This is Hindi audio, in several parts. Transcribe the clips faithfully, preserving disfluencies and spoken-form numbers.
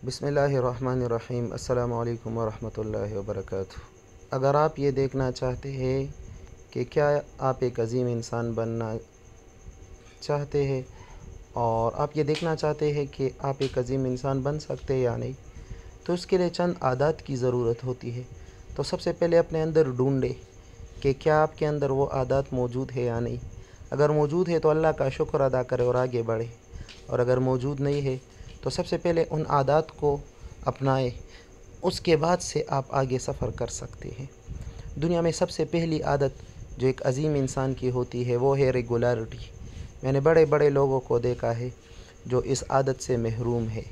बिस्मिल्लाहिर्रहमानिर्रहीम। अस्सलामु अलैकुम वरहमतुल्लाहि वबरकातुहू। अगर आप ये देखना चाहते हैं कि क्या आप एक अज़ीम इंसान बनना चाहते हैं और आप ये देखना चाहते हैं कि आप एक अज़ीम इंसान बन सकते हैं या नहीं, तो उसके लिए चंद आदत की ज़रूरत होती है। तो सबसे पहले अपने अंदर ढूंढे कि क्या आपके अंदर वो आदत मौजूद है या नहीं। अगर मौजूद है तो अल्लाह का शुक्र अदा करें और आगे बढ़े, और अगर मौजूद नहीं है तो सबसे पहले उन आदत को अपनाएं, उसके बाद से आप आगे सफ़र कर सकते हैं। दुनिया में सबसे पहली आदत जो एक अज़ीम इंसान की होती है वो है रेगुलरिटी। मैंने बड़े बड़े लोगों को देखा है जो इस आदत से महरूम है,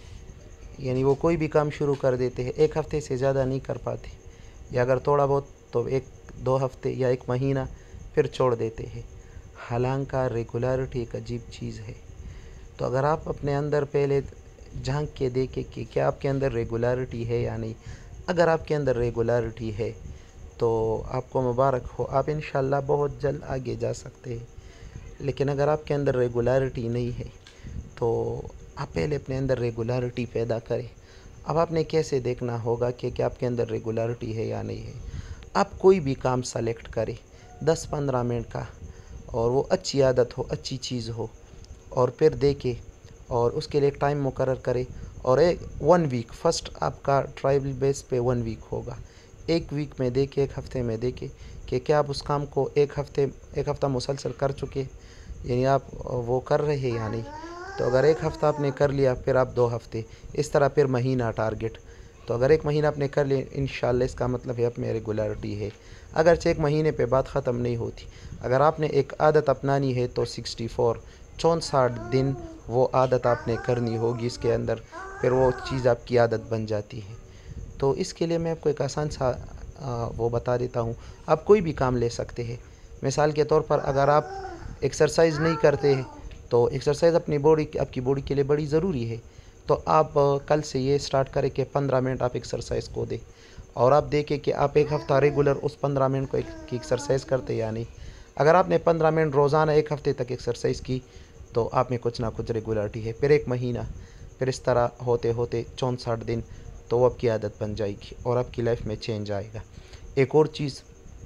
यानी वो कोई भी काम शुरू कर देते हैं, एक हफ़्ते से ज़्यादा नहीं कर पाते, या अगर थोड़ा बहुत तो एक दो हफ़्ते या एक महीना, फिर छोड़ देते हैं। हालांकि रेगुलरिटी एक अजीब चीज़ है। तो अगर आप अपने अंदर पहले झांक के देखें कि क्या आपके अंदर रेगुलरिटी है या नहीं। अगर आपके अंदर रेगुलरिटी है तो आपको मुबारक हो, आप इंशाल्लाह बहुत जल्द आगे जा सकते हैं। लेकिन अगर आपके अंदर रेगुलरिटी नहीं है तो आप पहले अपने अंदर रेगुलरिटी पैदा करें। अब आपने कैसे देखना होगा कि क्या आपके अंदर रेगुलरिटी है या नहीं है। आप कोई भी काम सेलेक्ट करें दस पंद्रह मिनट का, और वो अच्छी आदत हो, अच्छी चीज़ हो, और फिर देखें और उसके लिए एक टाइम मुकर्रर करें। और एक वन वीक फर्स्ट आपका ट्रायल बेस पे वन वीक होगा। एक वीक में देखें, एक हफ़्ते में देखें कि क्या आप उस काम को एक हफ़्ते एक हफ़्ता मुसलसल कर चुके, यानी आप वो कर रहे हैं या नहीं। तो अगर एक हफ़्ता आपने कर लिया, फिर आप दो हफ़्ते, इस तरह फिर महीना टारगेट। तो अगर एक महीना आपने कर लिया, इंशाल्लाह इसका मतलब है आप में रेगुलरिटी है। अगरचे एक महीने पे बात ख़त्म नहीं होती। अगर आपने एक आदत अपनानी है तो सिक्सटी फोर चौंसठ दिन वो आदत आपने करनी होगी इसके अंदर, फिर वो चीज़ आपकी आदत बन जाती है। तो इसके लिए मैं आपको एक आसान सा आ, वो बता देता हूँ। आप कोई भी काम ले सकते हैं। मिसाल के तौर पर अगर आप एक्सरसाइज नहीं करते हैं तो एक्सरसाइज अपनी बॉडी आपकी बॉडी के लिए बड़ी ज़रूरी है। तो आप आ, कल से ये स्टार्ट करें कि पंद्रह मिनट आप एक्सरसाइज को दें, और आप देखें कि आप एक हफ़्ता रेगुलर उस पंद्रह मिनट को एक, की एक्सरसाइज करते या नहीं। अगर आपने पंद्रह मिनट रोज़ाना एक हफ़्ते तक एक्सरसाइज की तो आप में कुछ ना कुछ रेगुलरिटी है। फिर एक महीना, फिर इस तरह होते होते चौंसठ दिन, तो वो आपकी आदत बन जाएगी और आपकी लाइफ में चेंज आएगा। एक और चीज़,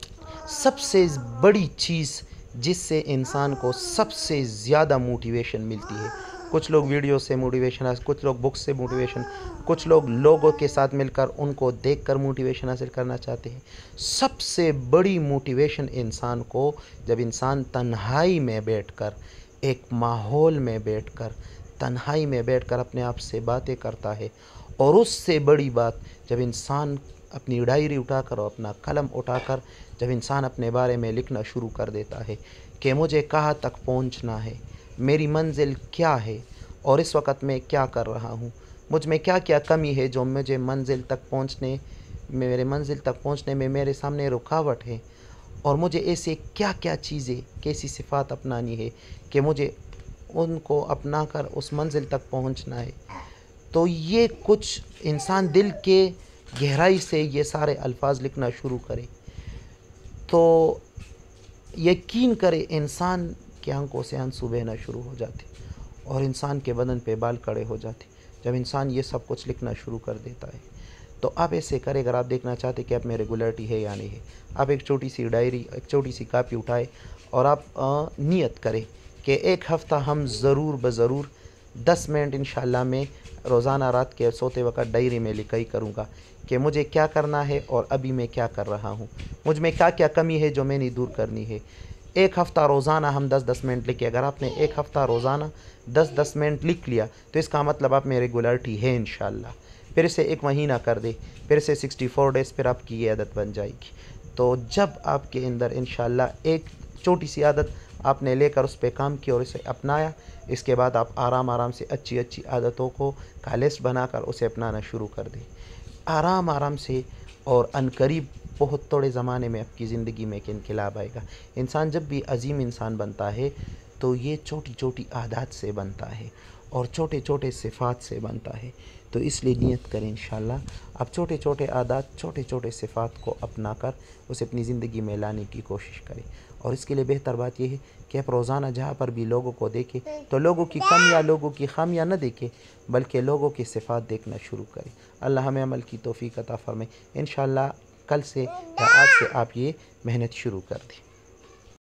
सबसे बड़ी चीज़ जिससे इंसान को सबसे ज़्यादा मोटिवेशन मिलती है, कुछ लोग वीडियो से मोटिवेशन हासिल, कुछ लोग बुक्स से मोटिवेशन, कुछ लोग लोगों के साथ मिलकर उनको देखकर मोटिवेशन हासिल करना चाहते हैं। सबसे बड़ी मोटिवेशन इंसान को जब इंसान तन्हाई में बैठकर, एक माहौल में बैठकर, तन्हाई में बैठकर अपने आप से बातें करता है। और उससे बड़ी बात, जब इंसान अपनी डायरी उठाकर और अपना कलम उठाकर जब इंसान अपने बारे में लिखना शुरू कर देता है कि मुझे कहाँ तक पहुँचना है, मेरी मंजिल क्या है, और इस वक्त मैं क्या कर रहा हूँ, मुझ में क्या क्या कमी है जो मुझे मंजिल तक पहुँचने मेरे मंजिल तक पहुँचने में मेरे सामने रुकावट है, और मुझे ऐसे क्या क्या चीज़ें, कैसी सिफ़ात अपनानी है कि मुझे उनको अपना कर उस मंजिल तक पहुंचना है। तो ये कुछ इंसान दिल के गहराई से ये सारे अल्फाज लिखना शुरू करे तो यकीन करे इंसान की आंखों से आंसू बहना शुरू हो जाते और इंसान के बदन पे बाल खड़े हो जाते जब इंसान ये सब कुछ लिखना शुरू कर देता है। तो आप ऐसे करें, अगर आप देखना चाहते कि आप में रेगुलरिटी है या नहीं है। आप एक छोटी सी डायरी, एक छोटी सी कापी उठाए और आप आ, नियत करें कि एक हफ़्ता हम ज़रूर ब ज़रूर दस मिनट इंशाल्लाह मैं रोज़ाना रात के सोते वक्त डायरी में लिखा ही करूँगा कि मुझे क्या करना है और अभी मैं क्या कर रहा हूँ, मुझ में क्या क्या कमी है जो मैंने दूर करनी है। एक हफ़्ता रोज़ाना हम दस दस मिनट लिखे। अगर आपने एक हफ़्ता रोज़ाना दस दस मिनट लिख लिया तो इसका मतलब आप में रेगुलरिटी है इंशाल्लाह। फिर इसे एक महीना कर दे, फिर से सिक्सटी फोर डेज़, फिर आपकी ये आदत बन जाएगी। तो जब आपके अंदर इंशाल्लाह एक छोटी सी आदत आपने लेकर उस पर काम किया और इसे अपनाया, इसके बाद आप आराम आराम से अच्छी अच्छी आदतों को का लिस्ट बनाकर उसे अपनाना शुरू कर दें आराम आराम से, और अनकरीब बहुत थोड़े ज़माने में आपकी ज़िंदगी में एक इनकलाब आएगा। इंसान जब भी अजीम इंसान बनता है तो ये छोटी छोटी आदत से बनता है और छोटे छोटे सिफ़ात से बनता है। तो इसलिए नियत करें इंशाल्लाह आप छोटे छोटे आदत, छोटे छोटे सिफ़ात को अपना कर उसे अपनी ज़िंदगी में लाने की कोशिश करें। और इसके लिए बेहतर बात यह है कि आप रोज़ाना जहाँ पर भी लोगों को देखें तो लोगों की कम या लोगों की खामियां न देखें, बल्कि लोगों की सिफ़ात देखना शुरू करें। अल्लाह हमें अमल की तौफ़ीक़ अता फ़रमाए। इंशाअल्लाह कल से या आज से आप ये मेहनत शुरू कर दें।